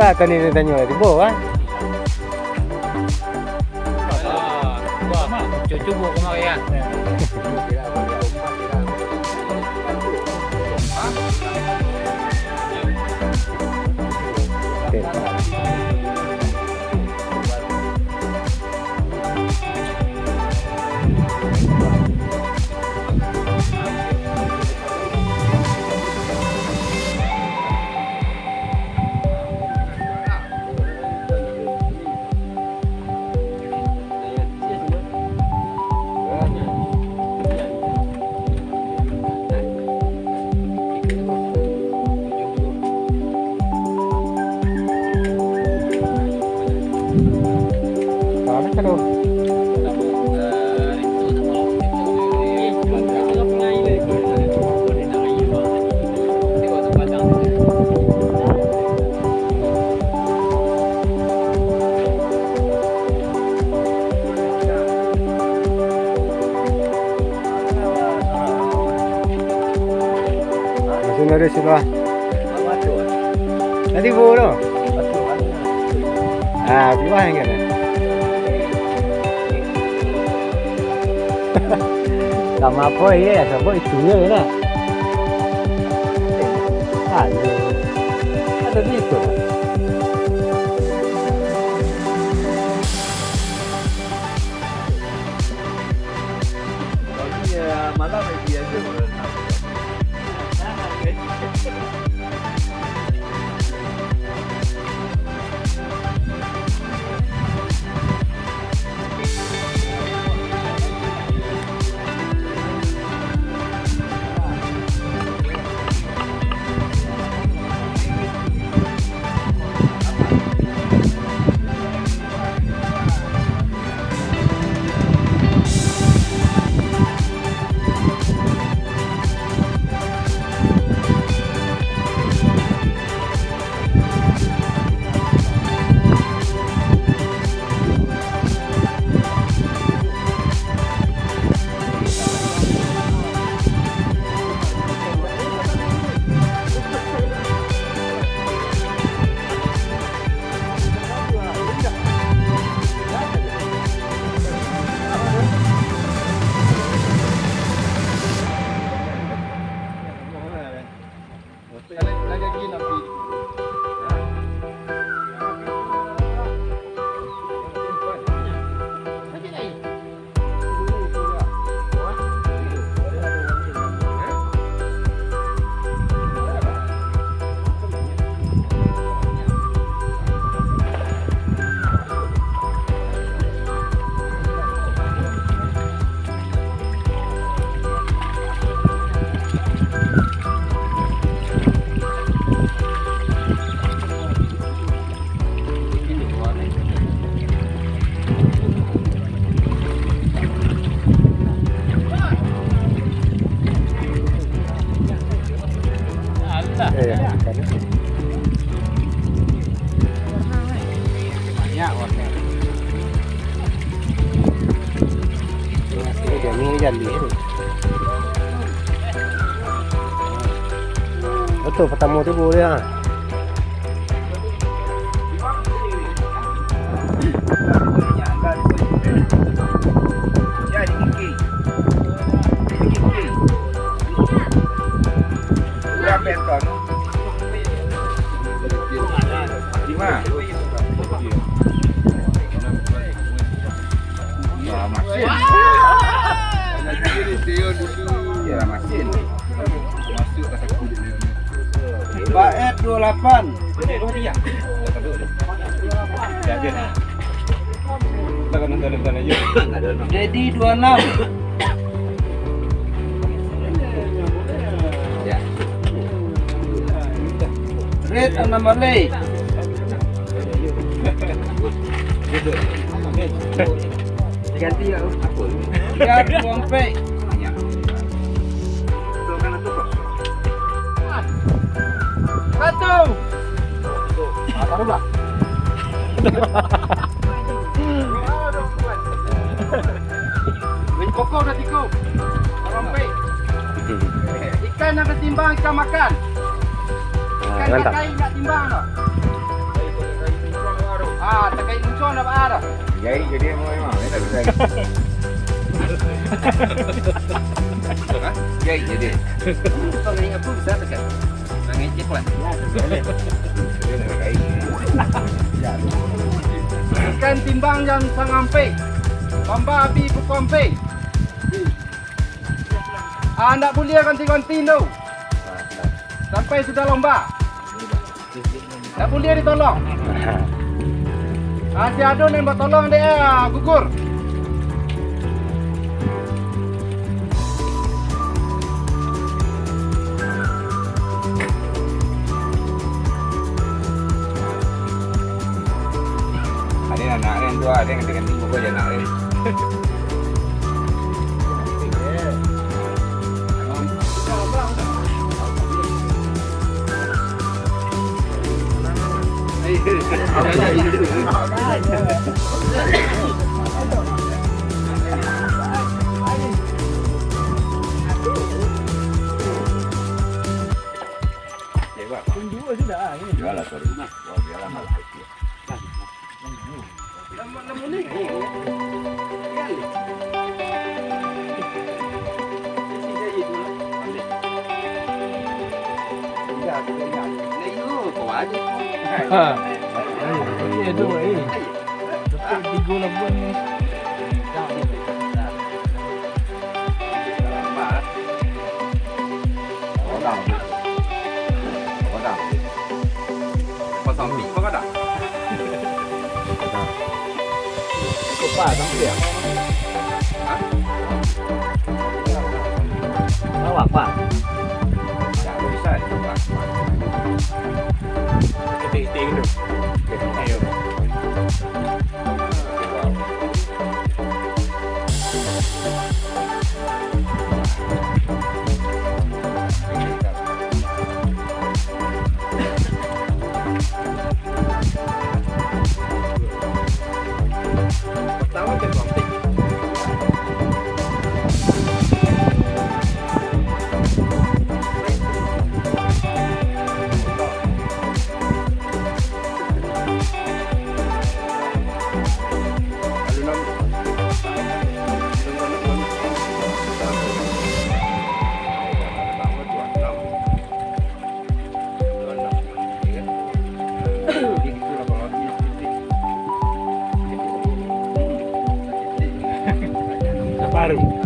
kan ini tanya di bawah. Cucu bu kemarin. Dari sebelah. Tadi buru. Ah, bawah yang mana? Sama apa ya? Sama itu ya lah. Ada di itu. Malam dia aja. Banyak warna. Ini jadi. Betul pertama tu boleh ah. Baet 28. Jadi 26. Red anomaly. Ganti ya. Ya, sampai. Satu. Taruh lah. Koko udah tikuk. Sampai. Ikan yang ketimbang ikan makan. Ikan pakai nggak timbang loh. Ah, terkait muncul apa ada? Jadi mau memang tak bisa. Jadi. Muncul ni apa bisa terkait? Nangai cek lah. Ikan timbang yang sangampe. Lomba api bukompe. Anda boleh ganti-ganti no. Sampai sudah lomba. Tak boleh ditolong. Si Adun yang buat tolong dia gugur. Ada anak yang tua, ada yang ganti buku aja anak ini. Iya tu Tapi 3 labuan ni. Pasang pi kau dah. Kopa sampai dia. Awak apa? Tak bisa coba. Ketik-ketik tu. Ayo. Pertama ke Lampik. Baru.